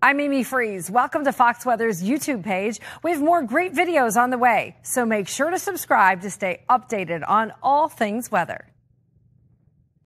I'm Amy Freeze. Welcome to Fox Weather's YouTube page. We have more great videos on the way, so make sure to subscribe to stay updated on all things weather.